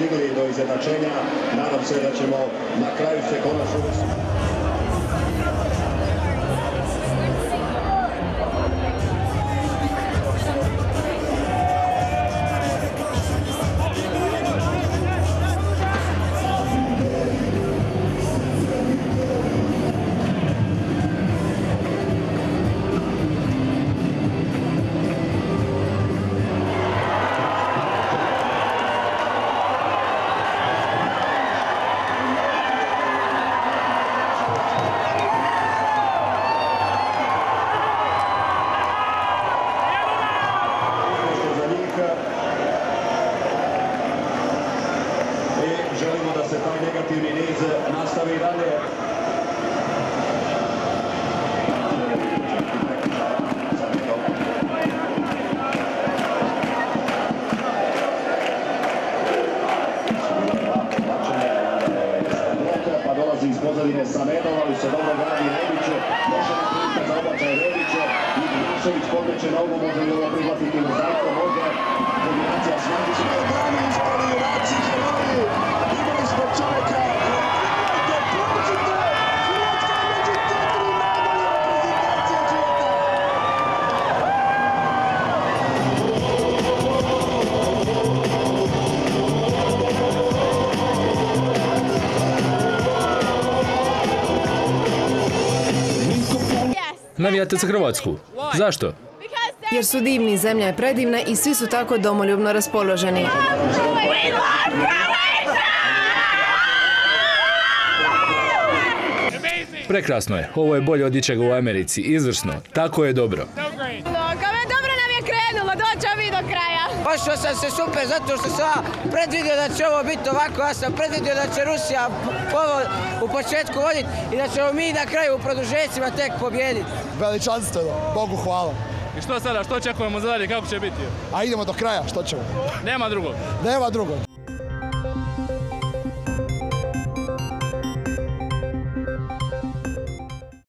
stigli do izjednačenja. Nadam se da ćemo na kraju se konačno... Želimo da se taj negativni niz nastavi i dalje. Pa dolazi iz pozadine Samedov, ali se dobro gradi Rebiće. Može na prilika za obačaj Rebiće. I Milošević podmeće nogu, može li ovo prihvatiti Mozajko, može. Kombinacija s Mandićem. Brani ispali junaci heroji. Imali smo čovjeka. Nemojte, prođite! Hrvatska je među 4 najbolje reprezentacije svijeta. Navijate za Hrvatsku. Zašto? Jer su divni, zemlja je predivna i svi su tako domoljubno raspoloženi. Prekrasno je. Ovo je bolje od ičega u Americi. Izvrsno. Tako je dobro. Dobro nam je krenulo, doćemo mi do kraja. Pošao sam se super zato što sam predvidio da će ovo biti ovako. Ja sam predvidio da će Rusija ovo u početku voditi i da ćemo mi na kraju u produžecima tek pobijediti. Veličanstveno, Bogu hvala. I što sada? Što očekujemo za dalje? Kako će biti? A idemo do kraja, što ćemo? Nema drugog. Nema drugog.